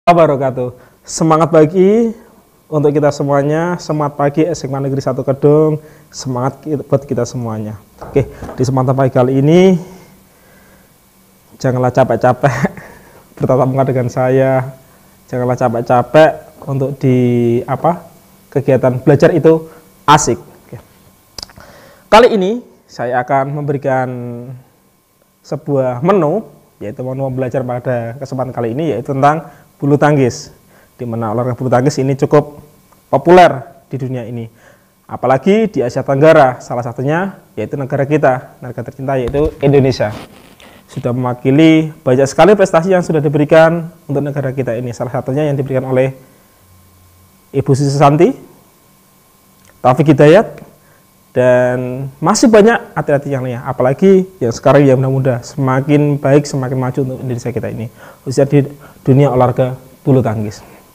Wabarakatuh. Semangat pagi untuk kita semuanya. Semangat pagi SMA Negeri 1 Kedung. Semangat buat kita semuanya. Oke, di kesempatan pagi kali ini janganlah capek-capek bertatap muka dengan saya. Janganlah capek-capek untuk kegiatan belajar itu asik. Oke. Kali ini saya akan memberikan sebuah menu, yaitu menu belajar pada kesempatan kali ini, yaitu tentang bulu tangkis, di mana olahraga bulu tangkis ini cukup populer di dunia ini, apalagi di Asia Tenggara. Salah satunya yaitu negara kita, negara tercinta, yaitu Indonesia. Sudah mewakili banyak sekali prestasi yang sudah diberikan untuk negara kita ini. Salah satunya yang diberikan oleh Ibu Susanti, Taufik Hidayat, dan masih banyak atlet-atlet yang lainnya. Apalagi yang sekarang yang muda-muda, semakin baik, semakin maju untuk Indonesia kita ini, khususnya di dunia olahraga bulu tangkis.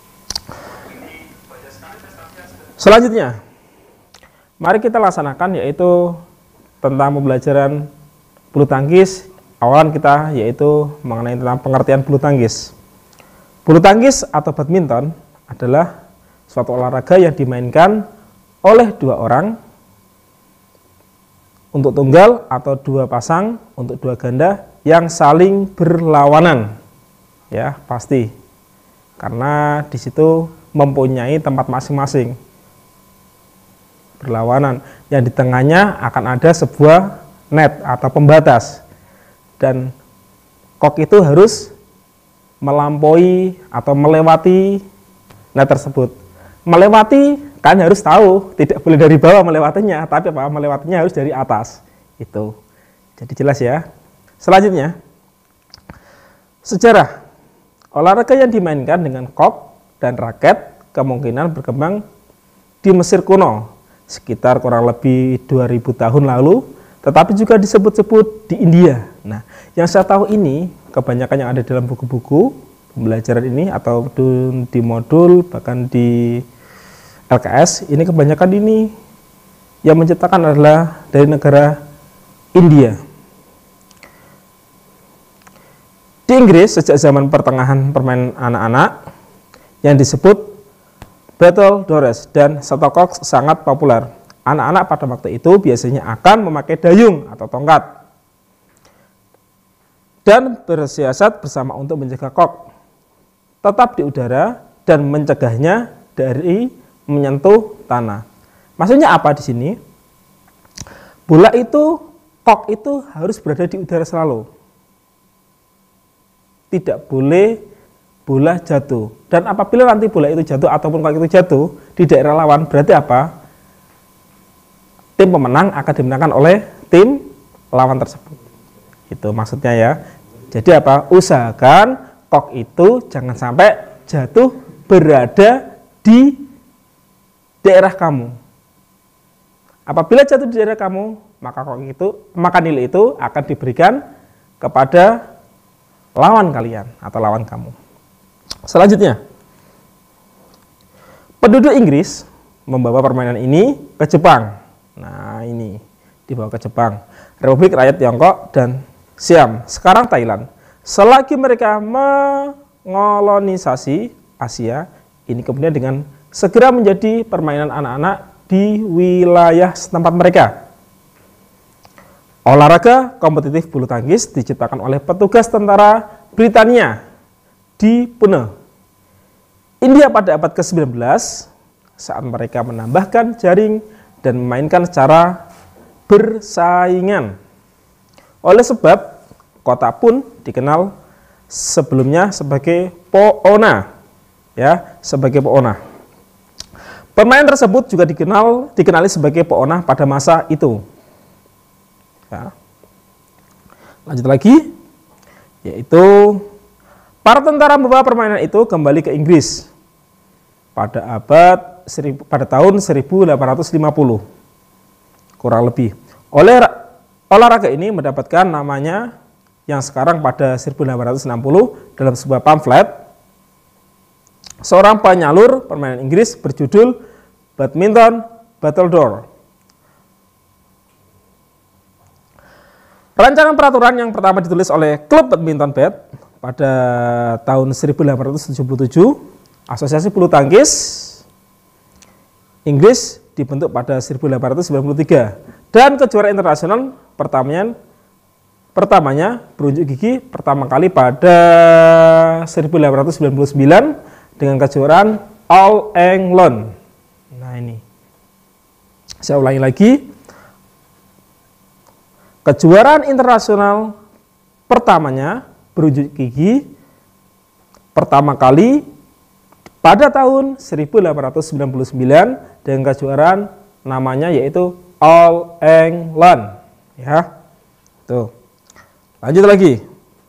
Selanjutnya, mari kita laksanakan yaitu tentang pembelajaran bulu tangkis. Awalan kita yaitu mengenai tentang pengertian bulu tangkis. Bulu tangkis atau badminton adalah suatu olahraga yang dimainkan oleh dua orang untuk tunggal atau dua pasang untuk dua ganda yang saling berlawanan. Ya, pasti. Karena di situ mempunyai tempat masing-masing. Berlawanan. Yang di tengahnya akan ada sebuah net atau pembatas. Dan kok itu harus melampaui atau melewati net tersebut. Melewati kan harus tahu, tidak boleh dari bawah melewatinya, tapi melewatinya harus dari atas. Itu. Jadi jelas ya. Selanjutnya, sejarah. Olahraga yang dimainkan dengan kok dan raket kemungkinan berkembang di Mesir kuno, sekitar kurang lebih 2000 tahun lalu, tetapi juga disebut-sebut di India. Nah, yang saya tahu ini kebanyakan yang ada dalam buku-buku pembelajaran ini atau di modul, bahkan di LKS, ini kebanyakan ini yang menciptakan adalah dari negara India. Di Inggris, sejak zaman pertengahan permainan anak-anak yang disebut battledores dan shuttlecock sangat populer. Anak-anak pada waktu itu biasanya akan memakai dayung atau tongkat dan bersiasat bersama untuk menjaga kok tetap di udara dan mencegahnya dari menyentuh tanah. Maksudnya apa di sini? Bola itu, kok itu harus berada di udara selalu. Tidak boleh bola jatuh. Dan apabila nanti bola itu jatuh ataupun kok itu jatuh di daerah lawan, berarti apa? Tim pemenang akan dimenangkan oleh tim lawan tersebut. Itu maksudnya ya. Jadi apa? Usahakan kok itu jangan sampai jatuh berada di daerah kamu. Apabila jatuh di daerah kamu, maka nilai itu akan diberikan kepada lawan kalian atau lawan kamu. Selanjutnya, penduduk Inggris membawa permainan ini ke Jepang. Nah, ini dibawa ke Jepang, Republik Rakyat Tiongkok, dan Siam, sekarang Thailand. Selagi mereka mengolonisasi Asia, ini kemudian dengan segera menjadi permainan anak-anak di wilayah setempat mereka. Olahraga kompetitif bulu tangkis diciptakan oleh petugas tentara Britania di Pune, India pada abad ke-19 saat mereka menambahkan jaring dan memainkan secara bersaingan. Oleh sebab kota pun dikenal sebelumnya sebagai Poona, ya, sebagai Poona. Permainan tersebut juga dikenali sebagai Poona pada masa itu. Ya. Lanjut lagi, yaitu para tentara membawa permainan itu kembali ke Inggris pada tahun 1850 kurang lebih. Olahraga ini mendapatkan namanya yang sekarang pada 1860 dalam sebuah pamflet seorang penyalur permainan Inggris berjudul Badminton Battledore. Rancangan peraturan yang pertama ditulis oleh klub badminton pada tahun 1877, Asosiasi Bulu Tangkis Inggris dibentuk pada 1893, dan kejuaraan internasional pertamanya berunjuk gigi pertama kali pada 1899 dengan kejuaraan All England. Nah ini, saya ulangi lagi, kejuaraan internasional pertamanya berunjuk gigi pertama kali pada tahun 1899 dengan kejuaraan namanya yaitu All England. Ya, tuh. Lanjut lagi.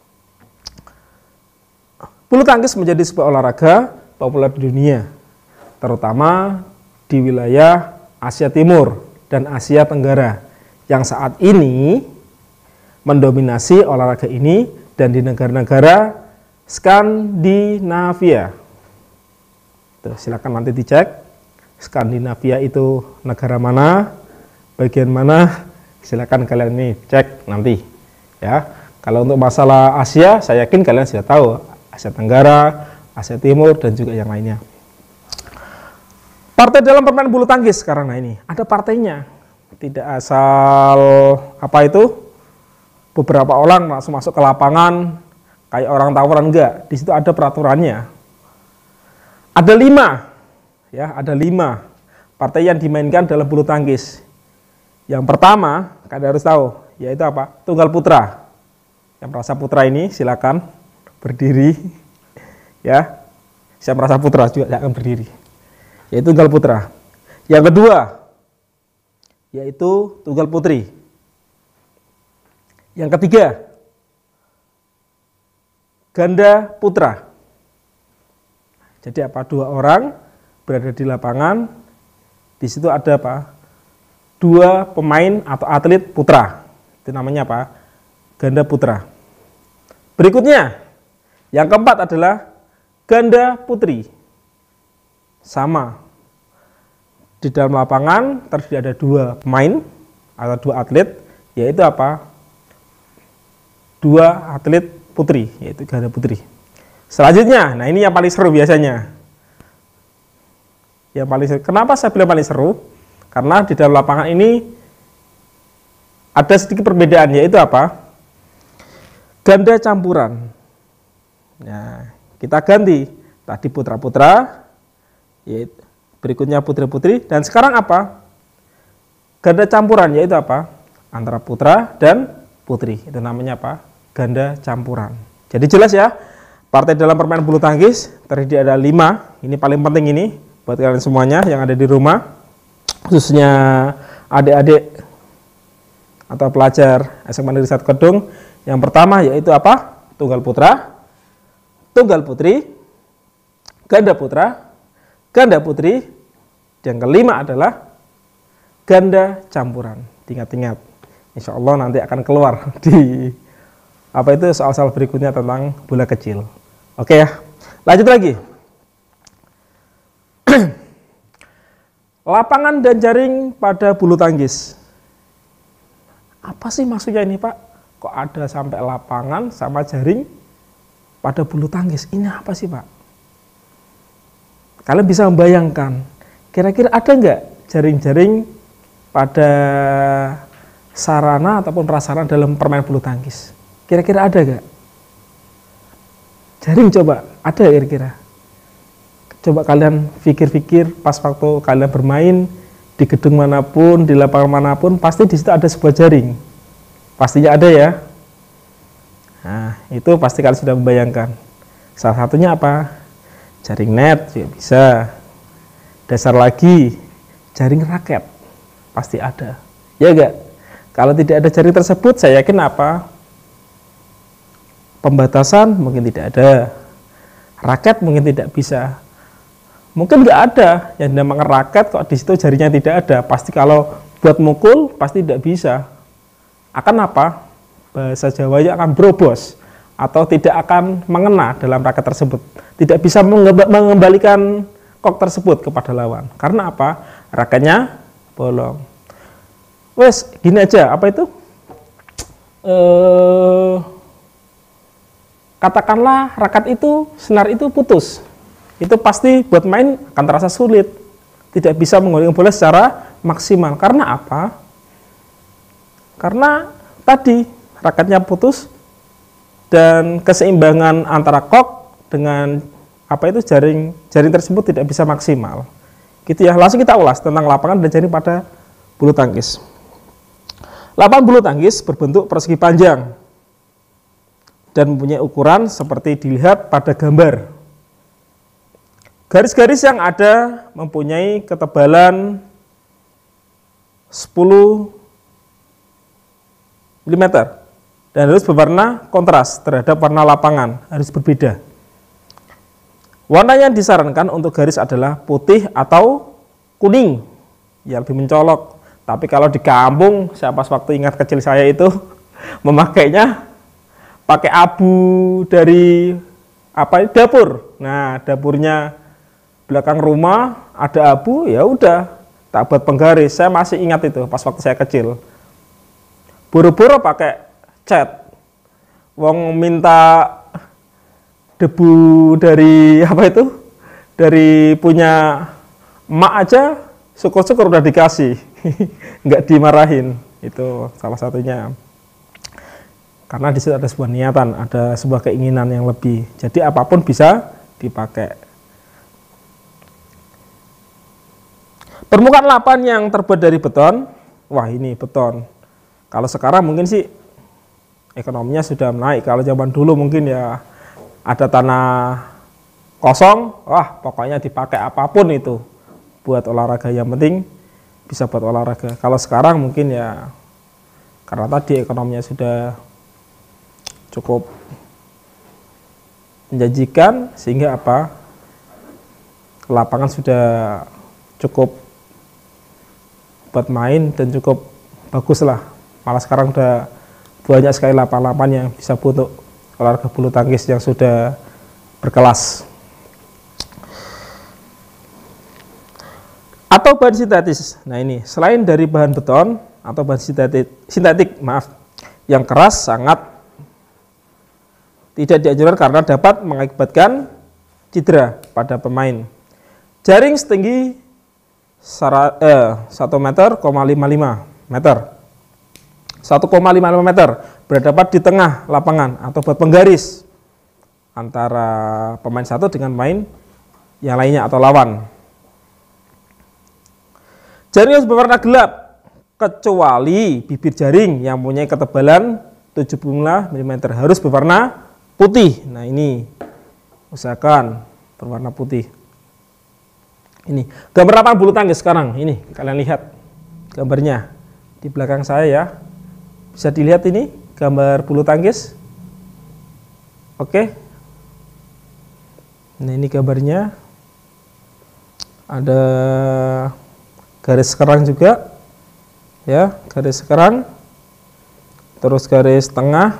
Bulu tangkis menjadi sebuah olahraga populer di dunia, terutama di wilayah Asia Timur dan Asia Tenggara, yang saat ini mendominasi olahraga ini dan di negara-negara Skandinavia. Tuh, silakan nanti dicek Skandinavia itu negara mana, bagian mana, silakan kalian ini cek nanti ya. Kalau untuk masalah Asia, saya yakin kalian sudah tahu Asia Tenggara, Asia Timur, dan juga yang lainnya. Partai dalam permainan bulu tangkis sekarang, nah ini ada partainya, tidak asal apa itu beberapa orang langsung masuk ke lapangan kayak orang tawuran, enggak. Di situ ada peraturannya. Ada 5, ya, ada 5 partai yang dimainkan dalam bulu tangkis. Yang pertama, kalian harus tahu, yaitu apa? Tunggal putra. Yang merasa putra ini silakan berdiri, ya. Saya merasa putra juga silakan berdiri. Yaitu tunggal putra. Yang kedua, yaitu tunggal putri. Yang ketiga, ganda putra. Jadi apa? 2 orang berada di lapangan, di situ ada apa? 2 pemain atau atlet putra. Itu namanya apa? Ganda putra. Berikutnya, yang keempat adalah ganda putri. Sama. Di dalam lapangan terdiri ada 2 pemain atau 2 atlet, yaitu apa? 2 atlet putri, yaitu ganda putri. Selanjutnya, nah ini yang paling seru biasanya. Yang paling seru. Kenapa saya bilang paling seru? Karena di dalam lapangan ini ada sedikit perbedaan, yaitu apa? Ganda campuran. Nah, kita ganti. Tadi putra-putra, yaitu berikutnya putri-putri, dan sekarang apa? Ganda campuran, yaitu apa? Antara putra dan putri. Itu namanya apa? Ganda campuran. Jadi jelas ya, partai dalam permainan bulu tangkis terdiri ada 5. Ini paling penting ini buat kalian semuanya yang ada di rumah, khususnya adik-adik atau pelajar SMA Negeri 1 Kedung. Yang pertama yaitu apa? Tunggal putra, tunggal putri, ganda putra, ganda putri. Yang kelima adalah ganda campuran. Ingat-ingat, insya Allah nanti akan keluar di apa itu soal-soal berikutnya tentang bola kecil. Oke ya, lanjut lagi. Lapangan dan jaring pada bulu tangkis. Apa sih maksudnya ini Pak? Kok ada sampai lapangan sama jaring pada bulu tangkis? Ini apa sih Pak? Kalian bisa membayangkan, kira-kira ada nggak jaring-jaring pada sarana ataupun prasarana dalam permainan bulu tangkis? Kira-kira ada nggak? Jaring coba, ada kira-kira? Coba kalian pikir-pikir pas waktu kalian bermain di gedung manapun, di lapangan manapun, pasti di situ ada sebuah jaring. Pastinya ada ya. Nah, itu pasti kalian sudah membayangkan. Salah satunya apa? Jaring net juga bisa. Dasar lagi, jaring raket. Pasti ada. Ya enggak? Kalau tidak ada jaring tersebut, saya yakin apa? Pembatasan mungkin tidak ada. Raket mungkin tidak bisa. Mungkin nggak ada yang dinamakan raket kok di situ jarinya tidak ada. Pasti kalau buat mukul pasti tidak bisa. Akan apa? Bahasa Jawanya akan berobos atau tidak akan mengena dalam raket tersebut. Tidak bisa mengembalikan kok tersebut kepada lawan. Karena apa? Raketnya bolong. Wes, gini aja, apa itu? katakanlah raket itu, senar itu putus, itu pasti buat main akan terasa sulit, tidak bisa menggunakan bola secara maksimal. Karena apa? Karena tadi raketnya putus dan keseimbangan antara kok dengan jaring tersebut tidak bisa maksimal. Gitu ya. Langsung kita ulas tentang lapangan dan jaring pada bulu tangkis. Lapangan bulu tangkis berbentuk persegi panjang dan mempunyai ukuran seperti dilihat pada gambar. Garis-garis yang ada mempunyai ketebalan 10 mm dan harus berwarna kontras terhadap warna lapangan, harus berbeda. Warna yang disarankan untuk garis adalah putih atau kuning, yang lebih mencolok. Tapi kalau di kampung, saya pas waktu ingat kecil saya itu memakainya pakai abu dari dapur. Nah, dapurnya belakang rumah ada abu, ya udah tak buat penggaris. Saya masih ingat itu pas waktu saya kecil. Buru-buru pakai cat. Wong minta debu dari dari punya emak aja, syukur-syukur udah dikasih. Nggak dimarahin. Itu salah satunya. Karena di situ ada sebuah niatan, ada sebuah keinginan yang lebih. Jadi apapun bisa dipakai. Permukaan lapangan yang terbuat dari beton. Wah, ini beton. Kalau sekarang mungkin sih ekonominya sudah naik. Kalau zaman dulu mungkin ya ada tanah kosong, wah pokoknya dipakai apapun itu buat olahraga, yang penting bisa buat olahraga. Kalau sekarang mungkin ya karena tadi ekonominya sudah cukup menjanjikan sehingga lapangan sudah cukup buat main dan cukup bagus lah. Malah sekarang udah banyak sekali lapangan-lapangan yang bisa untuk olahraga bulu tangkis yang sudah berkelas. Atau bahan sintetis. Nah ini, selain dari bahan beton atau bahan sintetik, yang keras sangat tidak dianjurkan karena dapat mengakibatkan cedera pada pemain. Jaring setinggi 1,55 meter. 1,55 meter berada di tengah lapangan atau buat penggaris antara pemain satu dengan pemain yang lainnya atau lawan. Jaring harus berwarna gelap kecuali bibir jaring yang mempunyai ketebalan 75 mm harus berwarna putih. Nah ini usahakan berwarna putih. Ini gambar lapangan bulu tangkis sekarang. Ini kalian lihat gambarnya di belakang saya ya. Bisa dilihat ini gambar bulu tangkis. Oke. Nah ini gambarnya. Ada garis kerang juga. Ya, garis kerang. Terus garis tengah.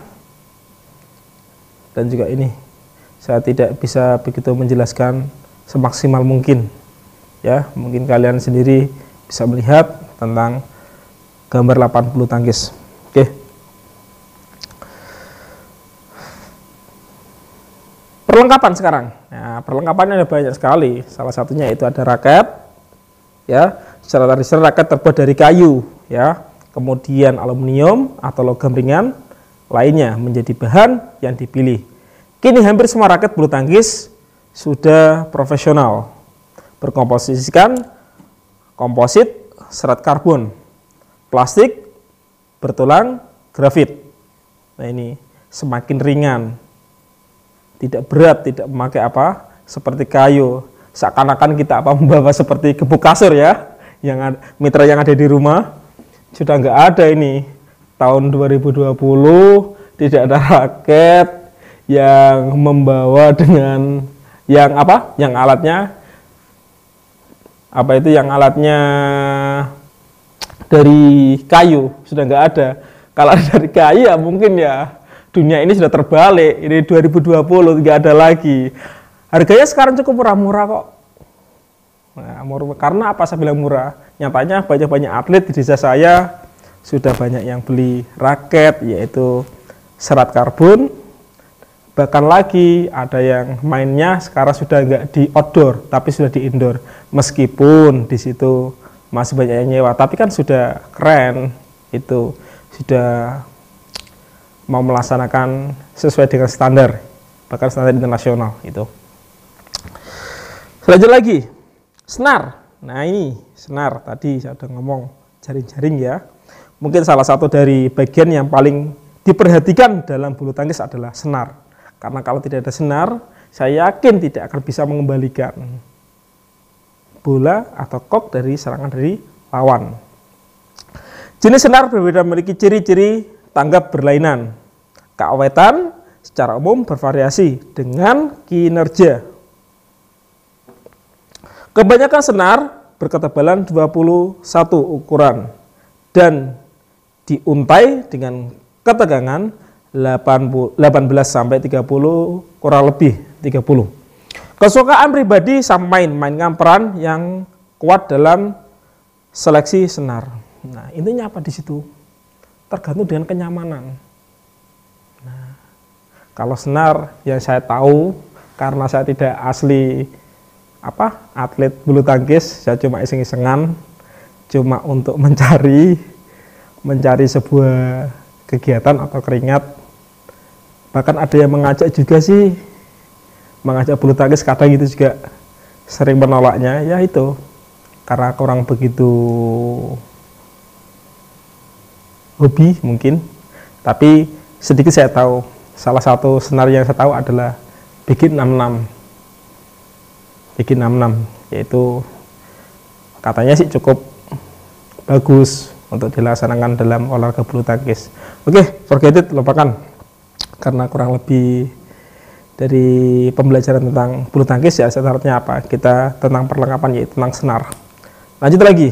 Dan juga ini. Saya tidak bisa begitu menjelaskan semaksimal mungkin. Ya, mungkin kalian sendiri bisa melihat tentang gambar lapangan bulu tangkis. Oke. Perlengkapan sekarang. Nah, perlengkapannya ada banyak sekali. Salah satunya itu ada raket. Ya, secara tradisional raket terbuat dari kayu, ya. Kemudian aluminium atau logam ringan lainnya menjadi bahan yang dipilih. Kini hampir semua raket bulu tangkis sudah profesional. Berkomposisikan komposit, serat karbon, plastik, bertulang, grafit. Nah ini semakin ringan, tidak berat, tidak memakai seperti kayu. Seakan-akan kita membawa seperti gebuk kasur ya, yang mitra yang ada di rumah sudah nggak ada ini. Tahun 2020 tidak ada raket yang membawa dengan yang alatnya yang alatnya dari kayu, sudah nggak ada. Kalau dari kayu ya mungkin ya dunia ini sudah terbalik. Ini 2020 nggak ada lagi. Harganya sekarang cukup murah-murah kok. Nah, karena apa saya bilang murah? Nyatanya banyak atlet di desa saya sudah banyak yang beli raket, yaitu serat karbon Bahkan lagi ada yang mainnya sekarang sudah nggak di outdoor tapi sudah di indoor, meskipun di situ masih banyak yang nyewa, tapi kan sudah keren, itu sudah mau melaksanakan sesuai dengan standar, bahkan standar internasional itu. Selanjutnya lagi, senar. Nah ini senar, tadi saya sudah ngomong jaring-jaring ya. Mungkin salah satu dari bagian yang paling diperhatikan dalam bulu tangkis adalah senar. Karena kalau tidak ada senar, saya yakin tidak akan bisa mengembalikan bola atau kok dari serangan dari lawan. Jenis senar berbeda, memiliki ciri-ciri tanggap berlainan. Keawetan secara umum bervariasi dengan kinerja. Kebanyakan senar berketebalan 21 ukuran dan diuntai dengan ketegangan 18 sampai 30, kurang lebih 30. Kesukaan pribadi sama mainkan peran yang kuat dalam seleksi senar. Nah, intinya apa di situ? Tergantung dengan kenyamanan. Nah, kalau senar yang saya tahu, karena saya tidak asli atlet bulu tangkis, saya cuma iseng-isengan, cuma untuk mencari sebuah kegiatan atau keringat. Bahkan ada yang mengajak juga sih, mengajak bulu tangkis, kadang itu juga sering menolaknya, ya itu karena kurang begitu hobi mungkin. Tapi sedikit saya tahu, salah satu senar yang saya tahu adalah Big 66. Big 66 yaitu katanya sih cukup bagus untuk dilaksanakan dalam olahraga bulu tangkis. Oke, forget it, lupakan. Karena kurang lebih dari pembelajaran tentang bulu tangkis ya sebenarnya apa? Kita tentang perlengkapan, yaitu tentang senar. Lanjut lagi.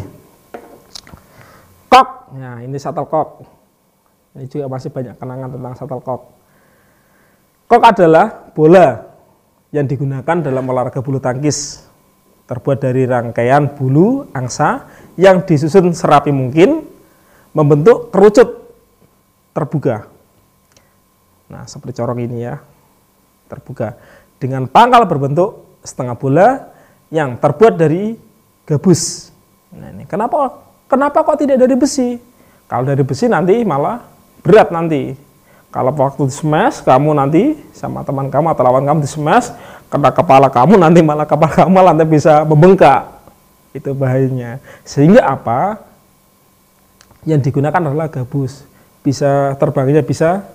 Kok. Nah, ini shuttlecock. Ini juga masih banyak kenangan tentang shuttlecock. Kok adalah bola yang digunakan dalam olahraga bulu tangkis. Terbuat dari rangkaian bulu angsa yang disusun serapi mungkin, membentuk kerucut terbuka. Nah, seperti corong ini ya, terbuka dengan pangkal berbentuk setengah bola yang terbuat dari gabus. Nah, ini kenapa kok tidak dari besi? Kalau dari besi nanti malah berat nanti. Kalau waktu di smash, kamu nanti sama teman kamu atau lawan kamu di smash, kena kepala kamu, nanti malah kepala kamu nanti bisa membengkak. Itu bahayanya. Sehingga apa? Yang digunakan adalah gabus. Bisa terbangnya bisa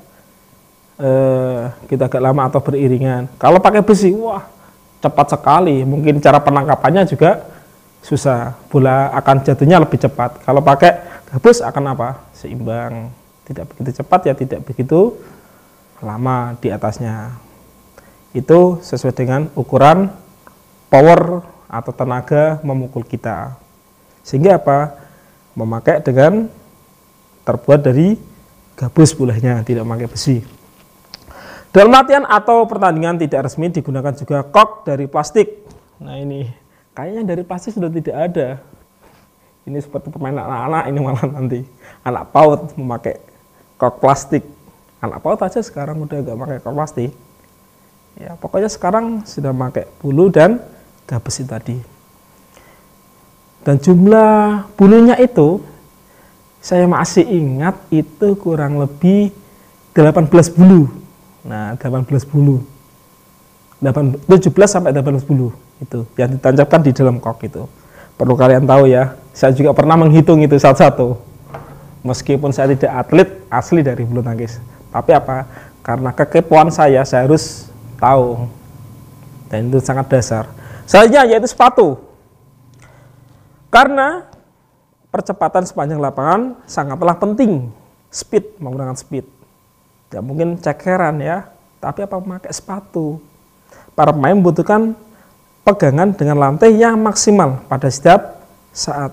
kita agak lama atau beriringan. Kalau pakai besi, wah cepat sekali. Mungkin cara penangkapannya juga susah. Bola akan jatuhnya lebih cepat. Kalau pakai gabus akan apa? Seimbang. Tidak begitu cepat ya tidak begitu lama di atasnya. Itu sesuai dengan ukuran power atau tenaga memukul kita. Sehingga apa? Memakai dengan terbuat dari gabus bolanya, tidak memakai besi. Dalam latihan atau pertandingan tidak resmi digunakan juga kok dari plastik. Nah ini, kayaknya dari plastik sudah tidak ada. Ini seperti permainan anak-anak ini malah nanti. Anak PAUD memakai kok plastik. Anak PAUD aja sekarang udah gak pakai kok plastik. Ya pokoknya sekarang sudah pakai bulu dan gabus itu tadi. Dan jumlah bulunya itu, saya masih ingat itu kurang lebih 18 bulu. Nah, 18 bulu. 17 sampai 18 bulu itu yang ditancapkan di dalam kok itu. Perlu kalian tahu ya, saya juga pernah menghitung itu satu-satu. Meskipun saya tidak atlet asli dari bulu tangkis. Tapi apa? Karena kekepoan saya harus tahu. Dan itu sangat dasar. Selanjutnya yaitu sepatu. Karena percepatan sepanjang lapangan sangatlah penting. Speed, menggunakan speed. Tidak mungkin cekeran ya, tapi apa memakai sepatu. Para pemain membutuhkan pegangan dengan lantai yang maksimal pada setiap saat.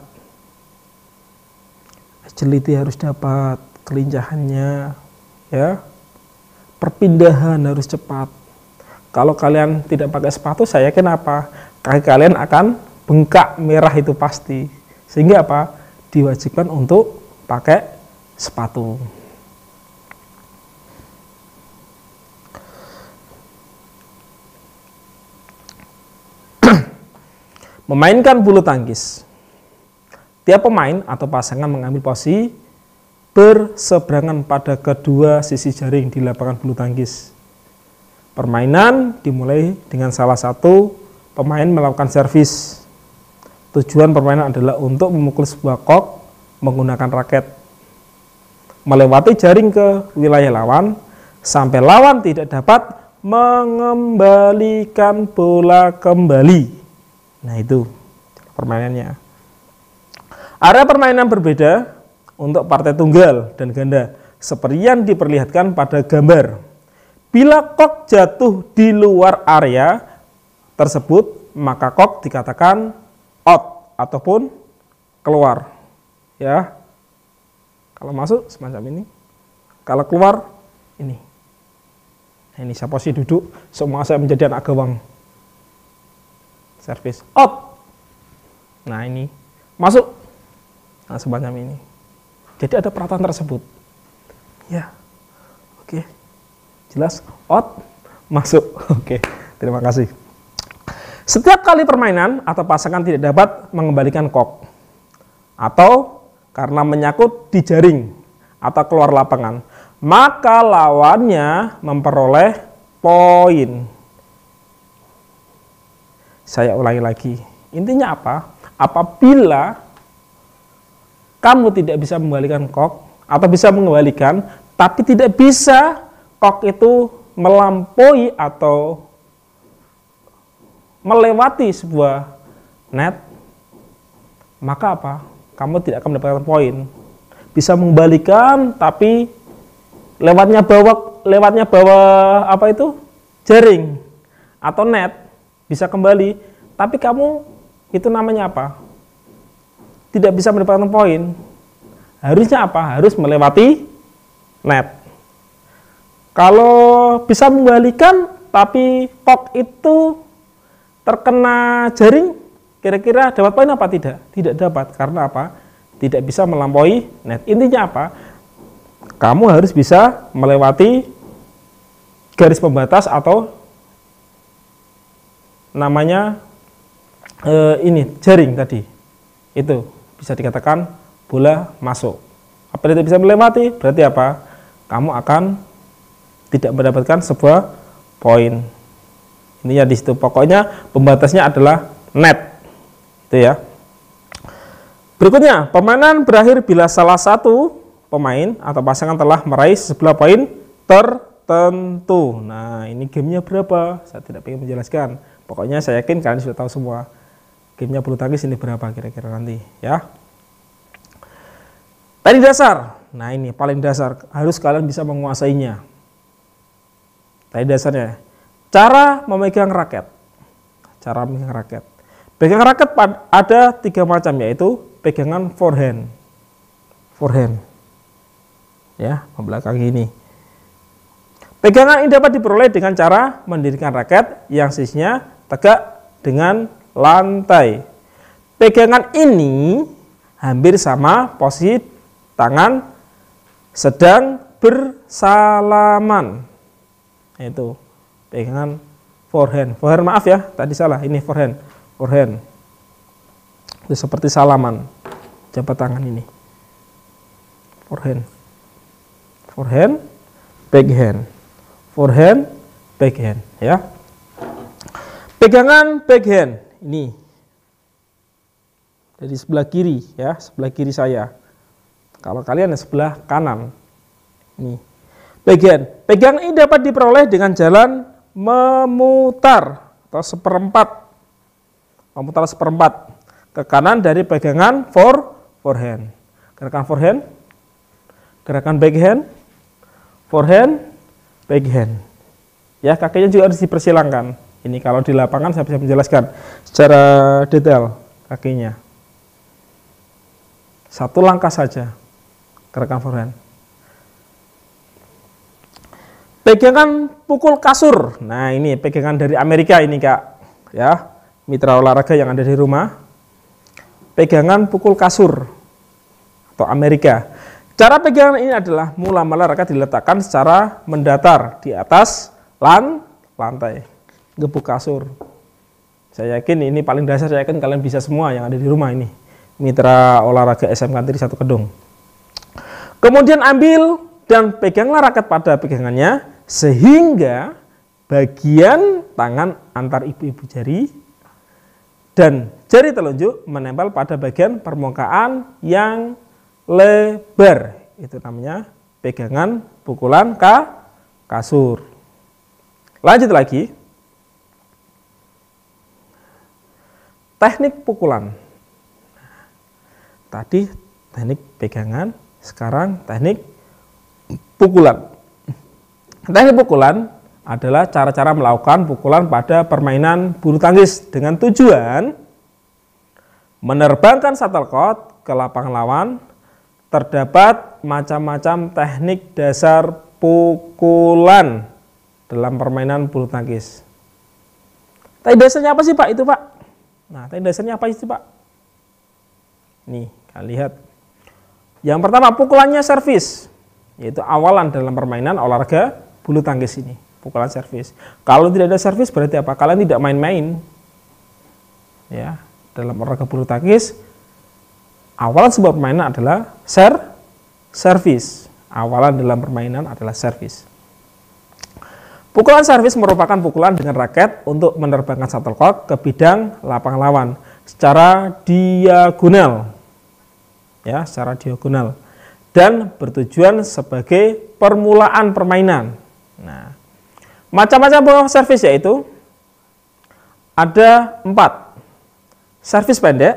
Agility harus dapat, kelincahannya, ya, perpindahan harus cepat. Kalau kalian tidak pakai sepatu, saya yakin apa? Kaki kalian akan bengkak merah itu pasti. Sehingga apa? Diwajibkan untuk pakai sepatu. Memainkan bulu tangkis. Tiap pemain atau pasangan mengambil posisi berseberangan pada kedua sisi jaring di lapangan bulu tangkis. Permainan dimulai dengan salah satu pemain melakukan servis. Tujuan permainan adalah untuk memukul sebuah kok menggunakan raket, melewati jaring ke wilayah lawan sampai lawan tidak dapat mengembalikan bola kembali. Nah, itu permainannya. Area permainan berbeda untuk partai tunggal dan ganda, seperti yang diperlihatkan pada gambar. Bila kok jatuh di luar area tersebut, maka kok dikatakan out ataupun keluar. Ya, kalau masuk semacam ini, kalau keluar ini. Nah, ini saya posisi duduk, semua saya menjadi anak gawang. Servis out. Nah, ini masuk. Nah, semacam ini. Jadi ada peraturan tersebut. Ya, oke, jelas. Out, masuk. Oke, terima kasih. Setiap kali permainan atau pasangan tidak dapat mengembalikan kok, atau karena menyangkut di jaring atau keluar lapangan, maka lawannya memperoleh poin. Saya ulangi lagi. Intinya apa? Apabila kamu tidak bisa mengembalikan kok atau bisa mengembalikan, tapi tidak bisa kok itu melampaui atau melewati sebuah net, maka apa? Kamu tidak akan mendapatkan poin. Bisa mengembalikan, tapi lewatnya bawah apa itu? Jaring atau net, bisa kembali, tapi kamu itu namanya apa? Tidak bisa mendapatkan poin. Harusnya apa? Harus melewati net. Kalau bisa mengembalikan tapi kok itu terkena jaring, kira-kira dapat poin apa tidak? Tidak dapat. Karena apa? Tidak bisa melampaui net. Intinya apa? Kamu harus bisa melewati garis pembatas atau namanya ini jaring tadi. Itu bisa dikatakan bola masuk. Apabila tidak bisa melewati, berarti apa? Kamu akan tidak mendapatkan sebuah poin. Ini ya di situ. Pokoknya pembatasnya adalah net. Itu ya. Berikutnya, permainan berakhir bila salah satu pemain atau pasangan telah meraih sebelah poin tertentu. Nah, ini gamenya berapa? Saya tidak ingin menjelaskan. Pokoknya saya yakin kalian sudah tahu semua. Gamenya bulu tangkis ini berapa kira-kira nanti ya. Teknik dasar. Nah, ini paling dasar, harus kalian bisa menguasainya. Teknik dasarnya. Cara memegang raket. Cara memegang raket. Pegang raket ada 3 macam, yaitu pegangan forehand. Forehand. Ya, membelakangi ini. Pegangan ini dapat diperoleh dengan cara mendirikan raket yang sisinya tegak dengan lantai. Pegangan ini hampir sama posisi tangan sedang bersalaman. Itu pegangan forehand. Forehand, maaf ya, tadi salah. Ini forehand. Forehand. Itu seperti salaman. Jabat tangan ini. Forehand. Forehand, backhand. Forehand, backhand, ya. Pegangan backhand ini dari sebelah kiri, ya, sebelah kiri saya. Kalau kalian di sebelah kanan, ini backhand. Pegangan ini dapat diperoleh dengan jalan memutar atau seperempat, memutar seperempat ke kanan dari pegangan forehand. Gerakan forehand, gerakan backhand, forehand, backhand. Ya, kakinya juga harus dipersilangkan. Ini kalau di lapangan saya bisa menjelaskan secara detail kakinya. Satu langkah saja gerakan forehand. Pegangan pukul kasur. Nah, ini pegangan dari Amerika ini, Kak. Ya, mitra olahraga yang ada di rumah. Pegangan pukul kasur atau Amerika. Cara pegangan ini adalah mula-mula raket diletakkan secara mendatar di atas lantai. Gebuk kasur Saya yakin ini paling dasar, saya yakin kalian bisa semua yang ada di rumah ini. Mitra olahraga SMK Negeri 1 Kedung. Kemudian ambil dan peganglah raket pada pegangannya sehingga bagian tangan antar ibu-ibu jari dan jari telunjuk menempel pada bagian permukaan yang lebar. Itu namanya pegangan pukulan kasur. Lanjut lagi. Teknik pukulan. Tadi teknik pegangan, sekarang teknik pukulan. Teknik pukulan adalah cara-cara melakukan pukulan pada permainan bulu tangkis dengan tujuan menerbangkan shuttlecock ke lapangan lawan. Terdapat macam-macam teknik dasar pukulan dalam permainan bulu tangkis. Teknik dasarnya apa sih Pak itu Pak? Nah, teknik dasarnya apa sih Pak? Nih, kalian lihat. Yang pertama pukulannya servis, yaitu awalan dalam permainan olahraga bulu tangkis ini. Pukulan servis. Kalau tidak ada servis berarti apa? Kalian tidak main-main. Ya, dalam olahraga bulu tangkis awalan sebuah permainan adalah servis. Awalan dalam permainan adalah servis. Pukulan servis merupakan pukulan dengan raket untuk menerbangkan shuttlecock ke bidang lapangan lawan secara diagonal. Ya, secara diagonal. Dan bertujuan sebagai permulaan permainan. Nah, macam-macam pukulan servis yaitu ada 4. Servis pendek,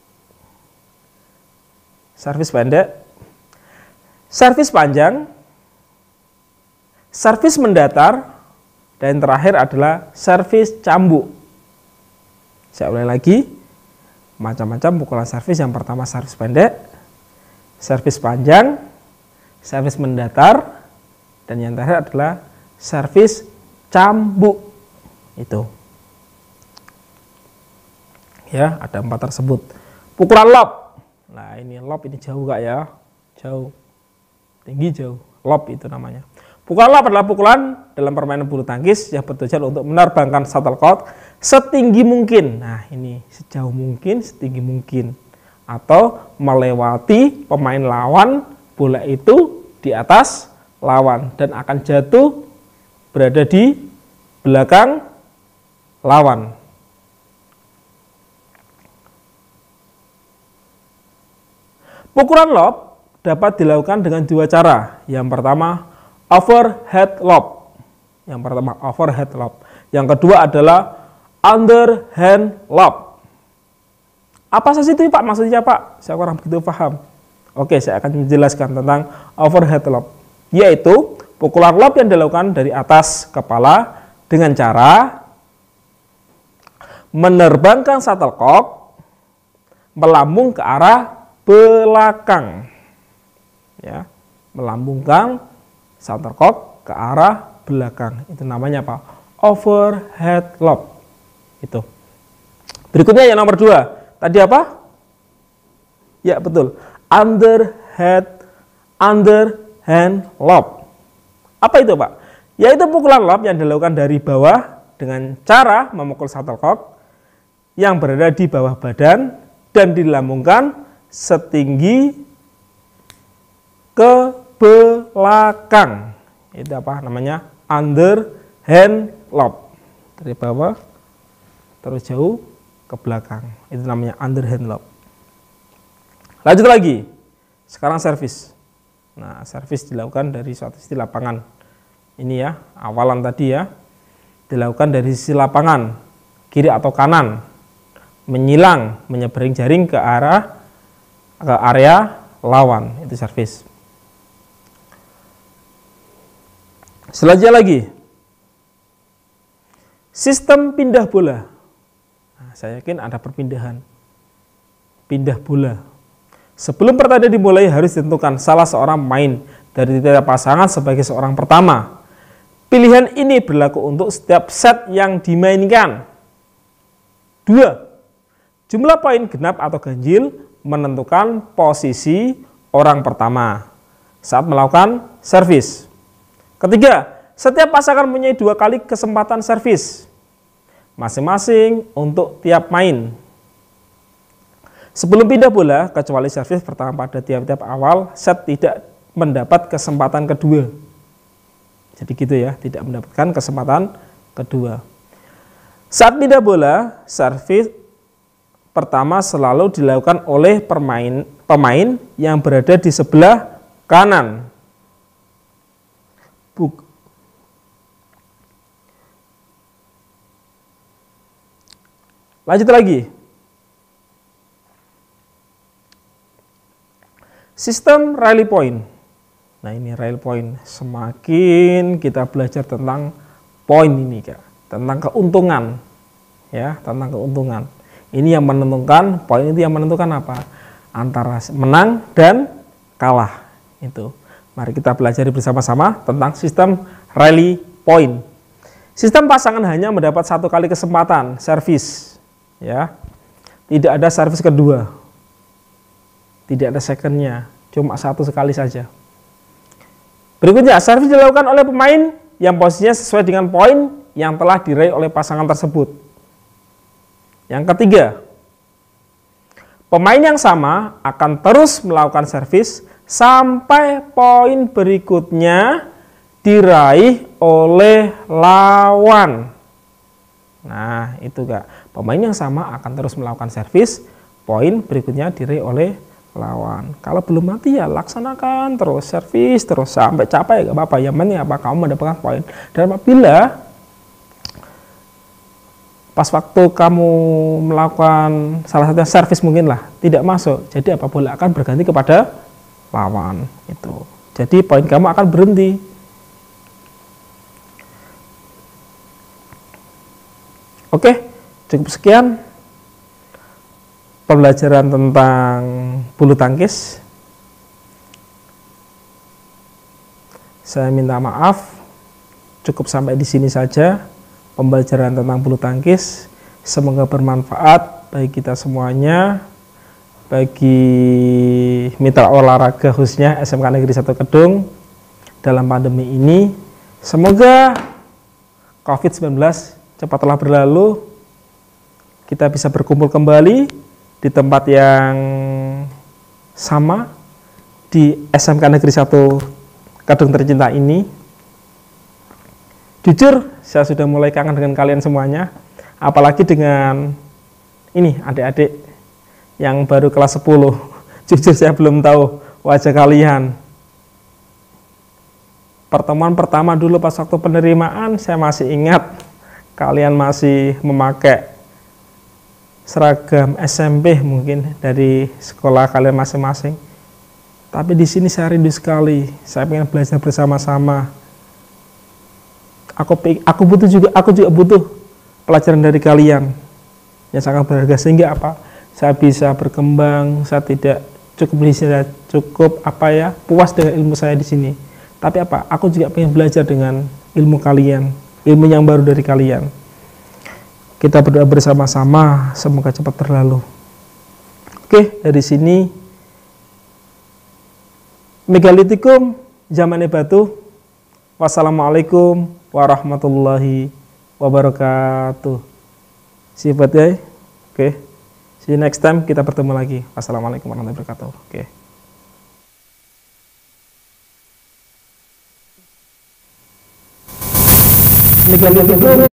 servis panjang, servis mendatar, dan terakhir adalah servis cambuk. Saya ulangi lagi, macam-macam pukulan servis. Yang pertama servis pendek, servis panjang, servis mendatar, dan yang terakhir adalah servis cambuk. Itu. Ya, ada 4 tersebut. Pukulan lob. Nah, ini lob ini jauh gak ya? Jauh. Tinggi jauh. Lob itu namanya. Pukulan lob adalah pukulan dalam permainan bulu tangkis yang bertujuan untuk menerbangkan shuttlecock setinggi mungkin. Nah, ini sejauh mungkin, setinggi mungkin. Atau melewati pemain lawan, bola itu di atas lawan dan akan jatuh berada di belakang lawan. Pukulan lob dapat dilakukan dengan 2 cara. Yang pertama, overhead lob. Yang kedua adalah underhand lob. Apa saja itu Pak? Maksudnya Pak? Saya kurang begitu paham. Oke, saya akan menjelaskan tentang overhead lob. Yaitu pukulan lob yang dilakukan dari atas kepala dengan cara menerbangkan shuttlecock melambung ke arah belakang. Ya, melambungkan shuttlecock ke arah belakang. Itu namanya apa? Overhead lob. Itu. Berikutnya yang nomor 2. Tadi apa? Ya, betul. Underhand lob. Apa itu, Pak? Yaitu pukulan lob yang dilakukan dari bawah dengan cara memukul shuttlecock yang berada di bawah badan dan dilambungkan setinggi ke belakang. Itu apa namanya? Underhand lob. Dari bawah terus jauh ke belakang. Itu namanya underhand lob. Lanjut lagi. Sekarang servis. Nah, servis dilakukan dari suatu sisi lapangan. Ini ya, awalan tadi ya. Dilakukan dari sisi lapangan, kiri atau kanan. Menyilang, menyeberang jaring ke area lawan. Itu servis. Selanjutnya lagi. Sistem pindah bola. Nah, saya yakin ada perpindahan. Pindah bola. Sebelum pertandingan dimulai harus ditentukan salah seorang pemain dari tiap pasangan sebagai seorang pertama. Pilihan ini berlaku untuk setiap set yang dimainkan. 2. Jumlah poin genap atau ganjil menentukan posisi orang pertama saat melakukan servis. 3. Setiap pasangan mempunyai 2 kali kesempatan servis. masing-masing untuk tiap main. Sebelum pindah bola, kecuali servis pertama pada tiap-tiap awal, set tidak mendapat kesempatan kedua. Jadi gitu ya, tidak mendapatkan kesempatan kedua. Saat pindah bola, servis pertama selalu dilakukan oleh pemain yang berada di sebelah kanan. Lanjut lagi. Sistem rally point. Nah, ini rally point. Semakin kita belajar tentang poin ini, Kak, tentang keuntungan, ya, tentang keuntungan. Ini yang menentukan, poin itu yang menentukan apa? Antara menang dan kalah. Itu. Mari kita pelajari bersama-sama tentang sistem rally point. Sistem pasangan hanya mendapat satu kali kesempatan servis, ya. Tidak ada servis kedua. Tidak ada secondnya, cuma satu sekali saja. Berikutnya, servis dilakukan oleh pemain yang posisinya sesuai dengan poin yang telah diraih oleh pasangan tersebut. Yang ketiga, pemain yang sama akan terus melakukan servis sampai poin berikutnya diraih oleh lawan. Nah, itu Kak. Pemain yang sama akan terus melakukan servis, poin berikutnya diraih oleh lawan. Kalau belum mati ya laksanakan terus, servis terus sampai capek, gak apa-apa. Yang penting apa, kamu mendapatkan poin. Dan apabila pas waktu kamu melakukan salah satu servis mungkin lah tidak masuk, jadi apa, bola akan berganti kepada lawan itu. Jadi poin kamu akan berhenti. Oke, cukup sekian pembelajaran tentang bulu tangkis. Saya minta maaf, cukup sampai di sini saja pembelajaran tentang bulu tangkis. Semoga bermanfaat bagi kita semuanya, bagi mitra olahraga khususnya SMK Negeri 1 Kedung dalam pandemi ini. Semoga COVID-19 cepatlah berlalu, kita bisa berkumpul kembali di tempat yang sama di SMK Negeri 1 Kedung tercinta ini. Jujur, saya sudah mulai kangen dengan kalian semuanya, apalagi dengan ini adik-adik yang baru kelas 10. Jujur saya belum tahu wajah kalian. Pertemuan pertama dulu pas waktu penerimaan, saya masih ingat kalian masih memakai seragam SMP mungkin dari sekolah kalian masing-masing. Tapi di sini saya rindu sekali. Saya ingin belajar bersama-sama. Aku juga butuh pelajaran dari kalian yang sangat berharga, sehingga apa? Saya bisa berkembang. Saya tidak cukup puas dengan ilmu saya di sini. Tapi apa? Aku juga ingin belajar dengan ilmu kalian, ilmu yang baru dari kalian. Kita berdoa bersama-sama, semoga cepat berlalu. Oke, dari sini Megalitikum Zamane Batu. Wassalamualaikum warahmatullahi wabarakatuh. Sifat ya. Oke. See you next time, kita bertemu lagi. Wassalamualaikum warahmatullahi wabarakatuh. Oke. Megalitikum